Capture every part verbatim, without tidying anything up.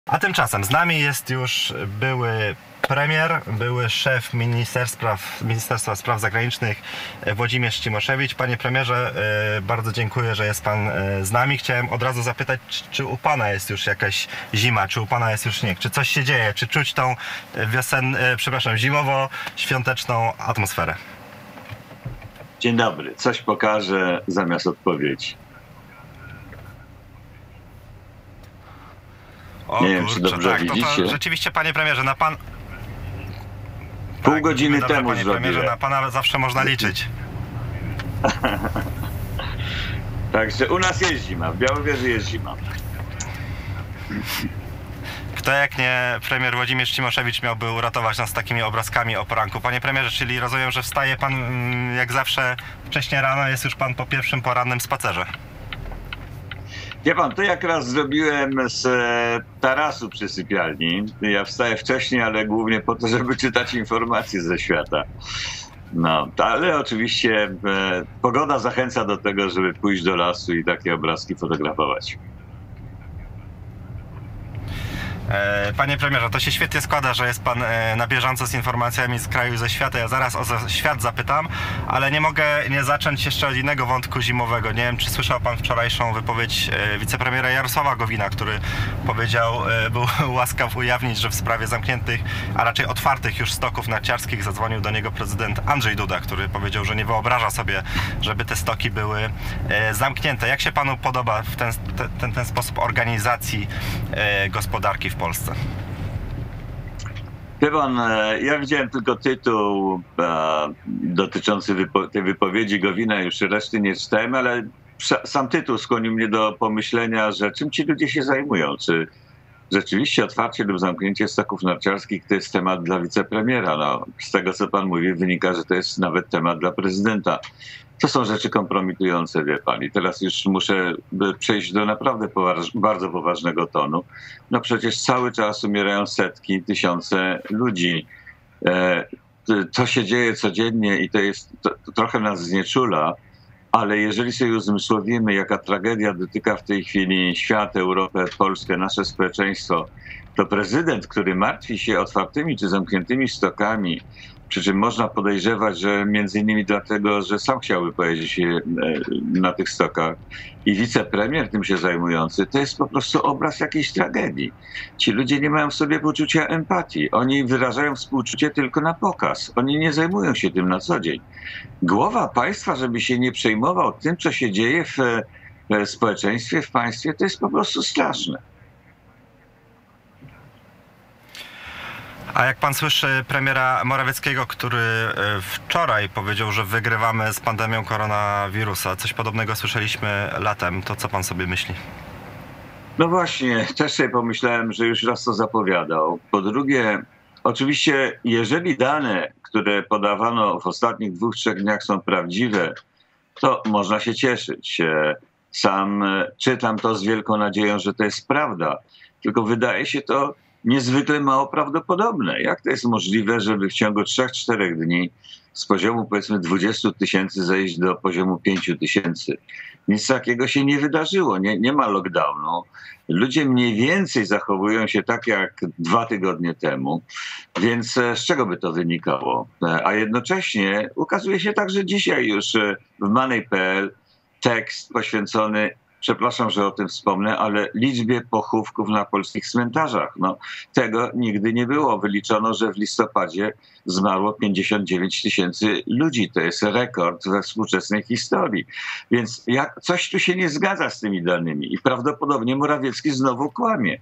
A tymczasem z nami jest już były premier, były szef Ministerstwa, Ministerstwa Spraw Zagranicznych Włodzimierz Cimoszewicz. Panie premierze, bardzo dziękuję, że jest pan z nami. Chciałem od razu zapytać, czy u pana jest już jakaś zima, czy u pana jest już śnieg, czy coś się dzieje, czy czuć tą wiosen, przepraszam, zimowo-świąteczną atmosferę? Dzień dobry. Coś pokażę zamiast odpowiedzi. O, nie wiem, kurczę, czy dobrze tak, widzicie. To, to rzeczywiście, panie premierze, na pan... Pół tak, godziny dobrze, temu panie zrobiłem. premierze, na pana zawsze można liczyć. Także u nas jest zima, w Białowieży jest zima. Kto jak nie premier Włodzimierz Cimoszewicz miałby uratować nas takimi obrazkami o poranku? Panie premierze, czyli rozumiem, że wstaje pan jak zawsze wcześnie rano, jest już pan po pierwszym porannym spacerze. Wie pan, to jak raz zrobiłem z tarasu przy sypialni. Ja wstaję wcześniej, ale głównie po to, żeby czytać informacje ze świata. No, ale oczywiście e, pogoda zachęca do tego, żeby pójść do lasu i takie obrazki fotografować. Panie premierze, to się świetnie składa, że jest pan na bieżąco z informacjami z kraju i ze świata. Ja zaraz o świat zapytam, ale nie mogę nie zacząć jeszcze od innego wątku zimowego. Nie wiem, czy słyszał pan wczorajszą wypowiedź wicepremiera Jarosława Gowina, który powiedział, był łaskaw ujawnić, że w sprawie zamkniętych, a raczej otwartych już stoków narciarskich zadzwonił do niego prezydent Andrzej Duda, który powiedział, że nie wyobraża sobie, żeby te stoki były zamknięte. Jak się panu podoba w ten, ten, ten sposób organizacji gospodarki w Polsce? Wie pan, ja widziałem tylko tytuł e, dotyczący wypo tej wypowiedzi Gowina, już reszty nie czytałem, ale sam tytuł skłonił mnie do pomyślenia, że czym ci ludzie się zajmują. Czy rzeczywiście otwarcie lub zamknięcie stoków narciarskich to jest temat dla wicepremiera? No, z tego, co pan mówi, wynika, że to jest nawet temat dla prezydenta. To są rzeczy kompromitujące, wie pan. I teraz już muszę przejść do naprawdę poważ bardzo poważnego tonu. No przecież cały czas umierają setki, tysiące ludzi. E, to się dzieje codziennie i to jest, to, to trochę nas znieczula, ale jeżeli sobie uzmysłowimy, jaka tragedia dotyka w tej chwili świat, Europę, Polskę, nasze społeczeństwo, to prezydent, który martwi się otwartymi czy zamkniętymi stokami, przy czym można podejrzewać, że między innymi dlatego, że sam chciałby pojeździć na tych stokach i wicepremier tym się zajmujący, to jest po prostu obraz jakiejś tragedii. Ci ludzie nie mają w sobie poczucia empatii. Oni wyrażają współczucie tylko na pokaz. Oni nie zajmują się tym na co dzień. Głowa państwa, żeby się nie przejmował tym, co się dzieje w społeczeństwie, w państwie, to jest po prostu straszne. A jak pan słyszy premiera Morawieckiego, który wczoraj powiedział, że wygrywamy z pandemią koronawirusa, coś podobnego słyszeliśmy latem, to co pan sobie myśli? No właśnie, też sobie pomyślałem, że już raz to zapowiadał. Po drugie, oczywiście, jeżeli dane, które podawano w ostatnich dwóch, trzech dniach są prawdziwe, to można się cieszyć. Sam czytam to z wielką nadzieją, że to jest prawda. Tylko wydaje się to niezwykle mało prawdopodobne. Jak to jest możliwe, żeby w ciągu trzech, czterech dni z poziomu powiedzmy dwudziestu tysięcy zejść do poziomu pięciu tysięcy? Nic takiego się nie wydarzyło. Nie, nie ma lockdownu. Ludzie mniej więcej zachowują się tak jak dwa tygodnie temu. Więc z czego by to wynikało? A jednocześnie ukazuje się także dzisiaj już w Money kropka pe el tekst poświęcony, przepraszam, że o tym wspomnę, ale liczbie pochówków na polskich cmentarzach. No, tego nigdy nie było. Wyliczono, że w listopadzie zmarło pięćdziesiąt dziewięć tysięcy ludzi. To jest rekord we współczesnej historii. Więc jak, coś tu się nie zgadza z tymi danymi i prawdopodobnie Morawiecki znowu kłamie.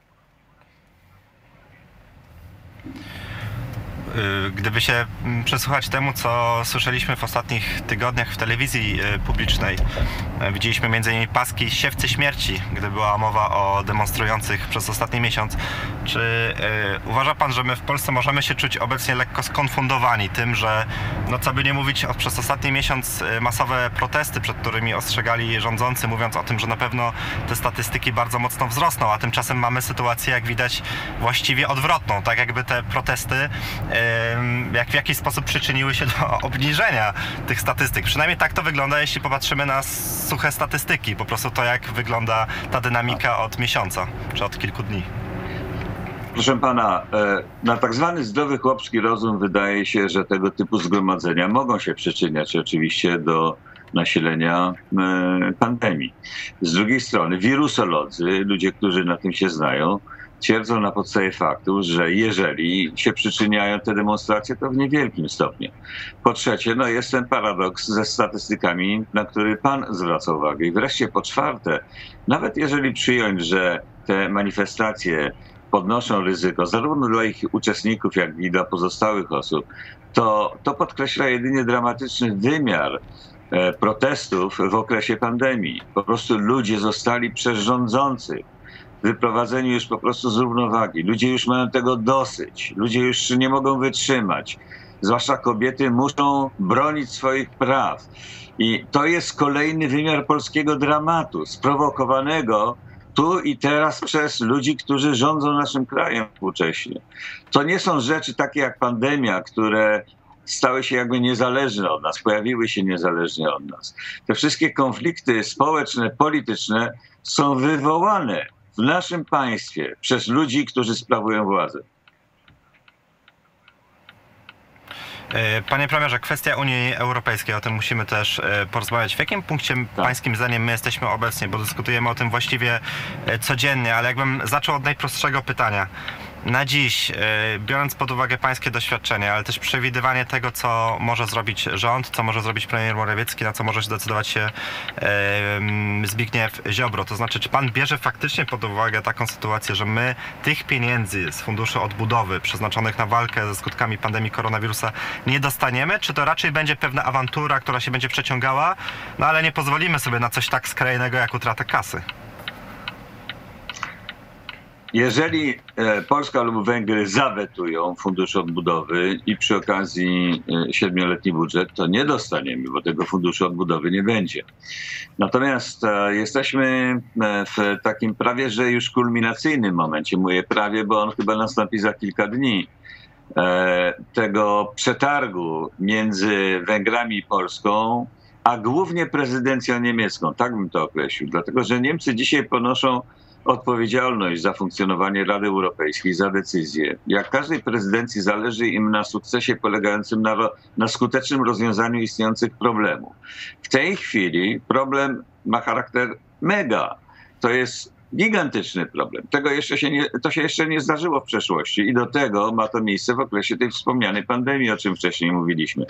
Gdyby się przesłuchać temu, co słyszeliśmy w ostatnich tygodniach w telewizji publicznej, widzieliśmy między innymi paski siewcy śmierci, gdy była mowa o demonstrujących przez ostatni miesiąc. Czy y, uważa pan, że my w Polsce możemy się czuć obecnie lekko skonfundowani tym, że no co by nie mówić, przez ostatni miesiąc masowe protesty, przed którymi ostrzegali rządzący, mówiąc o tym, że na pewno te statystyki bardzo mocno wzrosną, a tymczasem mamy sytuację, jak widać, właściwie odwrotną, tak jakby te protesty y, jak w jakiś sposób przyczyniły się do obniżenia tych statystyk. Przynajmniej tak to wygląda, jeśli popatrzymy na suche statystyki. Po prostu to, jak wygląda ta dynamika od miesiąca, czy od kilku dni. Proszę pana, na tak zwany zdrowy chłopski rozum wydaje się, że tego typu zgromadzenia mogą się przyczyniać oczywiście do nasilenia pandemii. Z drugiej strony wirusolodzy, ludzie, którzy na tym się znają, twierdzą na podstawie faktu, że jeżeli się przyczyniają te demonstracje, to w niewielkim stopniu. Po trzecie, no jest ten paradoks ze statystykami, na który pan zwraca uwagę. I wreszcie po czwarte, nawet jeżeli przyjąć, że te manifestacje podnoszą ryzyko zarówno dla ich uczestników, jak i dla pozostałych osób, to, to podkreśla jedynie dramatyczny wymiar e, protestów w okresie pandemii. Po prostu ludzie zostali przez rządzących wyprowadzeni już po prostu z równowagi. Ludzie już mają tego dosyć. Ludzie już nie mogą wytrzymać. Zwłaszcza kobiety muszą bronić swoich praw. I to jest kolejny wymiar polskiego dramatu, sprowokowanego tu i teraz przez ludzi, którzy rządzą naszym krajem współcześnie. To nie są rzeczy takie jak pandemia, które stały się jakby niezależne od nas, pojawiły się niezależnie od nas. Te wszystkie konflikty społeczne, polityczne są wywołane w naszym państwie przez ludzi, którzy sprawują władzę. Panie premierze, kwestia Unii Europejskiej, o tym musimy też porozmawiać. W jakim punkcie tak. pańskim zdaniem my jesteśmy obecnie, bo dyskutujemy o tym właściwie codziennie, ale jakbym zaczął od najprostszego pytania. Na dziś, biorąc pod uwagę pańskie doświadczenie, ale też przewidywanie tego, co może zrobić rząd, co może zrobić premier Morawiecki, na co może zdecydować się Zbigniew Ziobro. To znaczy, czy pan bierze faktycznie pod uwagę taką sytuację, że my tych pieniędzy z Funduszu Odbudowy przeznaczonych na walkę ze skutkami pandemii koronawirusa nie dostaniemy? Czy to raczej będzie pewna awantura, która się będzie przeciągała, no ale nie pozwolimy sobie na coś tak skrajnego jak utratę kasy? Jeżeli Polska lub Węgry zawetują Fundusz Odbudowy i przy okazji siedmioletni budżet, to nie dostaniemy, bo tego Funduszu Odbudowy nie będzie. Natomiast jesteśmy w takim prawie, że już kulminacyjnym momencie, mówię prawie, bo on chyba nastąpi za kilka dni, tego przetargu między Węgrami i Polską, a głównie prezydencją niemiecką, tak bym to określił, dlatego że Niemcy dzisiaj ponoszą odpowiedzialność za funkcjonowanie Rady Europejskiej, za decyzje. Jak każdej prezydencji zależy im na sukcesie polegającym na, na skutecznym rozwiązaniu istniejących problemów. W tej chwili problem ma charakter mega. To jest gigantyczny problem. Tego jeszcze się nie, to się jeszcze nie zdarzyło w przeszłości i do tego ma to miejsce w okresie tej wspomnianej pandemii, o czym wcześniej mówiliśmy.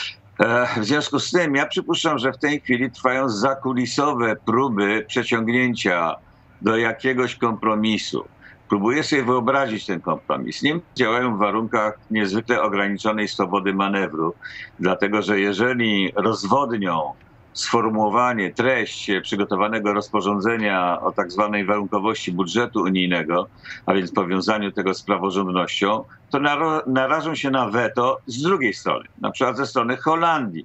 W związku z tym ja przypuszczam, że w tej chwili trwają zakulisowe próby przeciągnięcia do jakiegoś kompromisu. Próbuję sobie wyobrazić ten kompromis. Niemcy działają w warunkach niezwykle ograniczonej swobody manewru, dlatego że jeżeli rozwodnią sformułowanie, treść przygotowanego rozporządzenia o tak zwanej warunkowości budżetu unijnego, a więc powiązaniu tego z praworządnością, to narażą się na weto z drugiej strony, na przykład ze strony Holandii.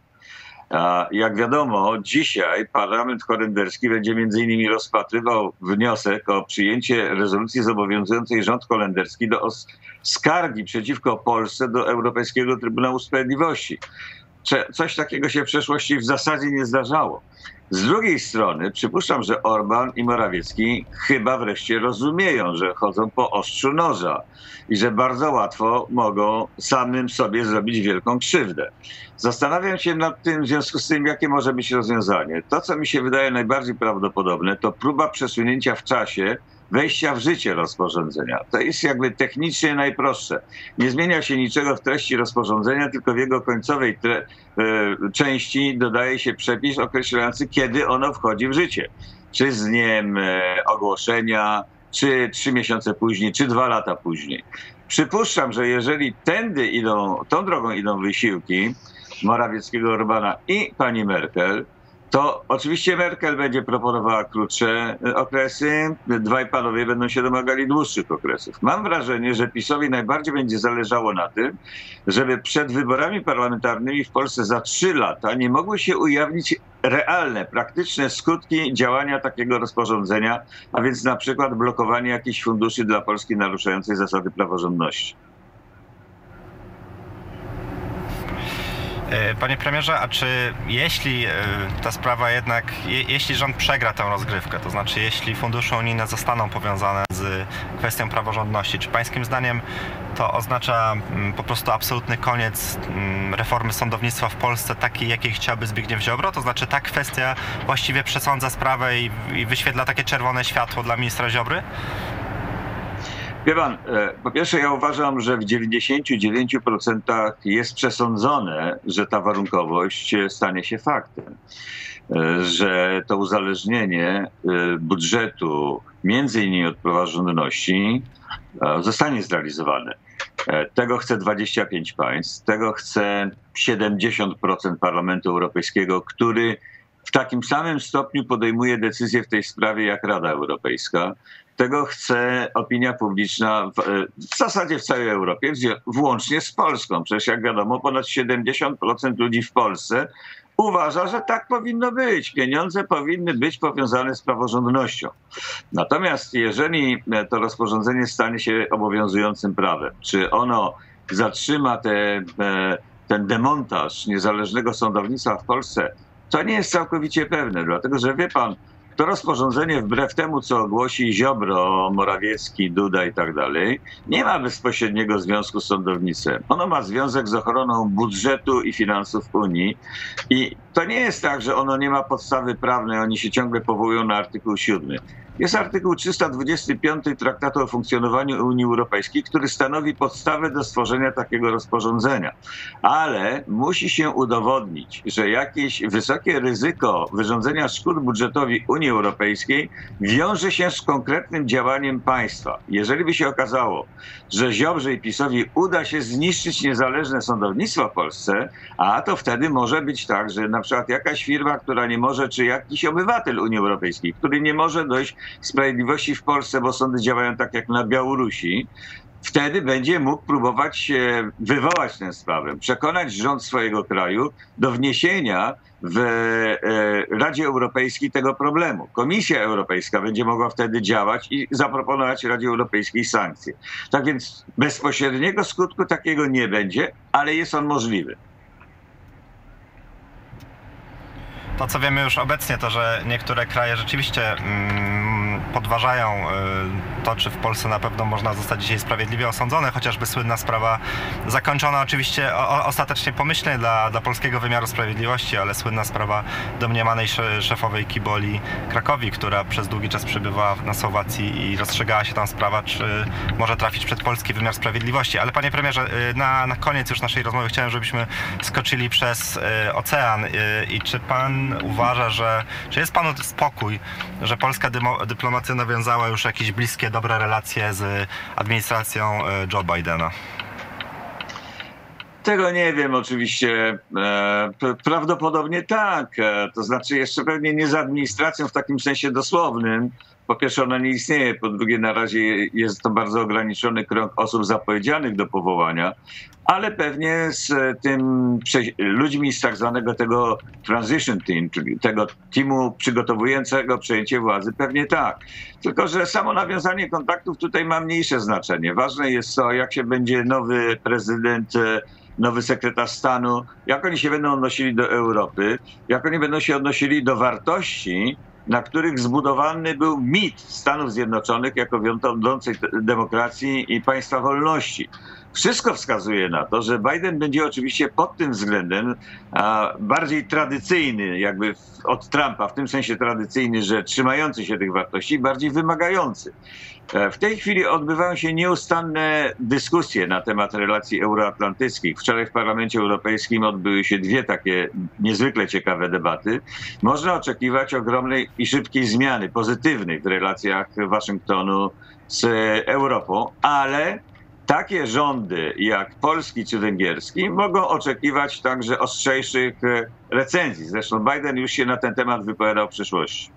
Jak wiadomo, dzisiaj Parlament Holenderski będzie między innymi rozpatrywał wniosek o przyjęcie rezolucji zobowiązującej rząd holenderski do skargi przeciwko Polsce do Europejskiego Trybunału Sprawiedliwości. Coś takiego się w przeszłości w zasadzie nie zdarzało. Z drugiej strony przypuszczam, że Orban i Morawiecki chyba wreszcie rozumieją, że chodzą po ostrzu noża i że bardzo łatwo mogą samym sobie zrobić wielką krzywdę. Zastanawiam się nad tym w związku z tym, jakie może być rozwiązanie. To, co mi się wydaje najbardziej prawdopodobne, to próba przesunięcia w czasie wejścia w życie rozporządzenia. To jest jakby technicznie najprostsze. Nie zmienia się niczego w treści rozporządzenia, tylko w jego końcowej tre, y, części dodaje się przepis określający, kiedy ono wchodzi w życie. Czy z dniem y, ogłoszenia, czy trzy miesiące później, czy dwa lata później. Przypuszczam, że jeżeli tędy idą, tą drogą idą wysiłki Morawieckiego, Orbana i pani Merkel, to oczywiście Merkel będzie proponowała krótsze okresy, dwaj panowie będą się domagali dłuższych okresów. Mam wrażenie, że PiS-owi najbardziej będzie zależało na tym, żeby przed wyborami parlamentarnymi w Polsce za trzy lata nie mogły się ujawnić realne, praktyczne skutki działania takiego rozporządzenia, a więc na przykład blokowanie jakichś funduszy dla Polski naruszających zasady praworządności. Panie premierze, a czy jeśli ta sprawa jednak, je, jeśli rząd przegra tę rozgrywkę, to znaczy jeśli fundusze unijne zostaną powiązane z kwestią praworządności, czy pańskim zdaniem to oznacza po prostu absolutny koniec reformy sądownictwa w Polsce, takiej jakiej chciałby Zbigniew Ziobro? To znaczy ta kwestia właściwie przesądza sprawę i, i wyświetla takie czerwone światło dla ministra Ziobry? Wie pan, po pierwsze ja uważam, że w dziewięćdziesięciu dziewięciu procentach jest przesądzone, że ta warunkowość stanie się faktem. Że to uzależnienie budżetu między innymi od praworządności zostanie zrealizowane. Tego chce dwadzieścia pięć państw, tego chce siedemdziesiąt procent Parlamentu Europejskiego, który w takim samym stopniu podejmuje decyzje w tej sprawie jak Rada Europejska. Tego chce opinia publiczna w, w zasadzie w całej Europie, włącznie z Polską. Przecież jak wiadomo, ponad siedemdziesiąt procent ludzi w Polsce uważa, że tak powinno być. Pieniądze powinny być powiązane z praworządnością. Natomiast jeżeli to rozporządzenie stanie się obowiązującym prawem, czy ono zatrzyma te, ten demontaż niezależnego sądownictwa w Polsce, to nie jest całkowicie pewne, dlatego że wie pan, to rozporządzenie wbrew temu, co głosi Ziobro, Morawiecki, Duda i tak dalej, nie ma bezpośredniego związku z sądownictwem. Ono ma związek z ochroną budżetu i finansów Unii i to nie jest tak, że ono nie ma podstawy prawnej, oni się ciągle powołują na artykuł siódmy. Jest artykuł trzysta dwudziesty piąty Traktatu o funkcjonowaniu Unii Europejskiej, który stanowi podstawę do stworzenia takiego rozporządzenia. Ale musi się udowodnić, że jakieś wysokie ryzyko wyrządzenia szkód budżetowi Unii Europejskiej wiąże się z konkretnym działaniem państwa. Jeżeli by się okazało, że Ziobrze i PiS-owi uda się zniszczyć niezależne sądownictwo w Polsce, a to wtedy może być tak, że na przykład jakaś firma, która nie może, czy jakiś obywatel Unii Europejskiej, który nie może dojść sprawiedliwości w Polsce, bo sądy działają tak jak na Białorusi, wtedy będzie mógł próbować wywołać tę sprawę, przekonać rząd swojego kraju do wniesienia w Radzie Europejskiej tego problemu. Komisja Europejska będzie mogła wtedy działać i zaproponować Radzie Europejskiej sankcje. Tak więc bezpośredniego skutku takiego nie będzie, ale jest on możliwy. To, co wiemy już obecnie, to że niektóre kraje rzeczywiście mm, podważają y, to, czy w Polsce na pewno można zostać dzisiaj sprawiedliwie osądzony, chociażby słynna sprawa zakończona oczywiście o, ostatecznie pomyślnie dla, dla polskiego wymiaru sprawiedliwości, ale słynna sprawa domniemanej szefowej Kiboli Krakowi, która przez długi czas przebywała na Słowacji i rozstrzygała się tam sprawa, czy może trafić przed polski wymiar sprawiedliwości. Ale panie premierze, na, na koniec już naszej rozmowy chciałem, żebyśmy skoczyli przez y, ocean y, i czy pan uważa, że czy jest panu spokój, że polska dymo, dyplomacja nawiązała już jakieś bliskie, dobre relacje z administracją Joe Bidena? Tego nie wiem oczywiście. Prawdopodobnie tak. To znaczy jeszcze pewnie nie z administracją w takim sensie dosłownym. Po pierwsze ona nie istnieje, po drugie na razie jest to bardzo ograniczony krąg osób zapowiedzianych do powołania, ale pewnie z tym ludźmi z tak zwanego tego transition team, czyli tego teamu przygotowującego przejęcie władzy, pewnie tak. Tylko że samo nawiązanie kontaktów tutaj ma mniejsze znaczenie. Ważne jest to, jak się będzie nowy prezydent, nowy sekretarz stanu, jak oni się będą odnosili do Europy, jak oni będą się odnosili do wartości, na których zbudowany był mit Stanów Zjednoczonych jako wiodącej demokracji i państwa wolności. Wszystko wskazuje na to, że Biden będzie oczywiście pod tym względem a, bardziej tradycyjny, jakby w, od Trumpa, w tym sensie tradycyjny, że trzymający się tych wartości, bardziej wymagający. W tej chwili odbywają się nieustanne dyskusje na temat relacji euroatlantyckich. Wczoraj w Parlamencie Europejskim odbyły się dwie takie niezwykle ciekawe debaty. Można oczekiwać ogromnej i szybkiej zmiany, pozytywnej w relacjach Waszyngtonu z Europą, ale takie rządy jak polski czy węgierski mogą oczekiwać także ostrzejszych recenzji. Zresztą Biden już się na ten temat wypowiadał w przyszłości.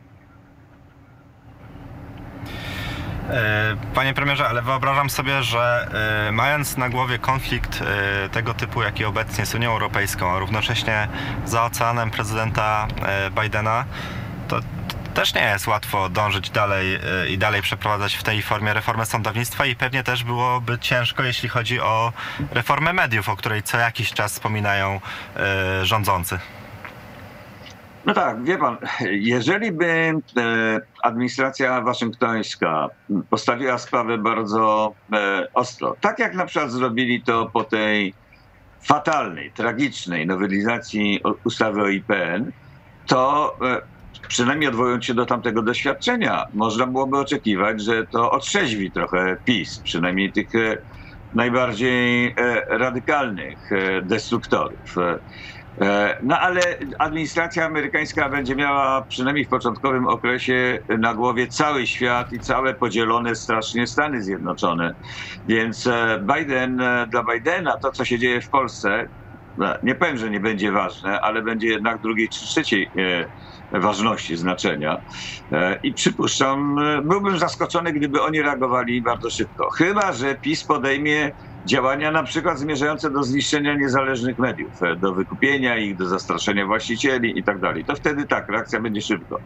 Panie premierze, ale wyobrażam sobie, że mając na głowie konflikt tego typu, jaki obecnie z Unią Europejską, a równocześnie za oceanem prezydenta Bidena, to Też nie jest łatwo dążyć dalej y, i dalej przeprowadzać w tej formie reformę sądownictwa i pewnie też byłoby ciężko, jeśli chodzi o reformę mediów, o której co jakiś czas wspominają y, rządzący. No tak, wie pan, jeżeli by e, administracja waszyngtońska postawiła sprawę bardzo e, ostro, tak jak na przykład zrobili to po tej fatalnej, tragicznej nowelizacji ustawy o I P N, to e, przynajmniej odwołując się do tamtego doświadczenia, można byłoby oczekiwać, że to otrzeźwi trochę PiS, przynajmniej tych e, najbardziej e, radykalnych e, destruktorów. E, No ale administracja amerykańska będzie miała przynajmniej w początkowym okresie na głowie cały świat i całe podzielone strasznie Stany Zjednoczone. Więc Biden, dla Bidena to, co się dzieje w Polsce, nie powiem, że nie będzie ważne, ale będzie jednak drugiej czy trzeciej ważności, znaczenia. I przypuszczam, byłbym zaskoczony, gdyby oni reagowali bardzo szybko. Chyba że PiS podejmie działania na przykład zmierzające do zniszczenia niezależnych mediów, do wykupienia ich, do zastraszenia właścicieli i tak dalej. To wtedy tak, reakcja będzie szybko.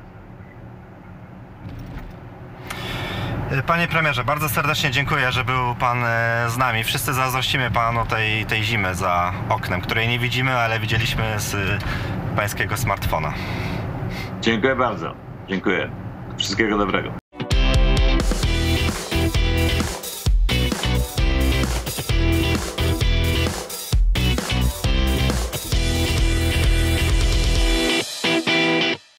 Panie premierze, bardzo serdecznie dziękuję, że był pan z nami. Wszyscy zazdrościmy panu tej, tej zimy za oknem, której nie widzimy, ale widzieliśmy z pańskiego smartfona. Dziękuję bardzo. Dziękuję. Wszystkiego dobrego.